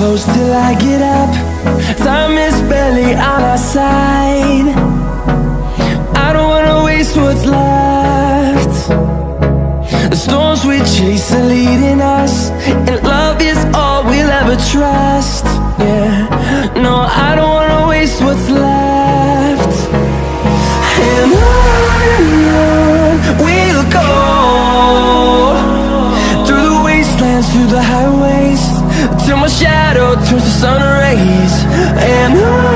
close till I get up. Time is barely on our side. I don't wanna waste what's left. The storms we chase are leading us, and love is all we'll ever trust. Yeah, no, I don't wanna waste what's left. And on we'll go, through the wastelands, through the highways, till my shadow turns to sun rays. And on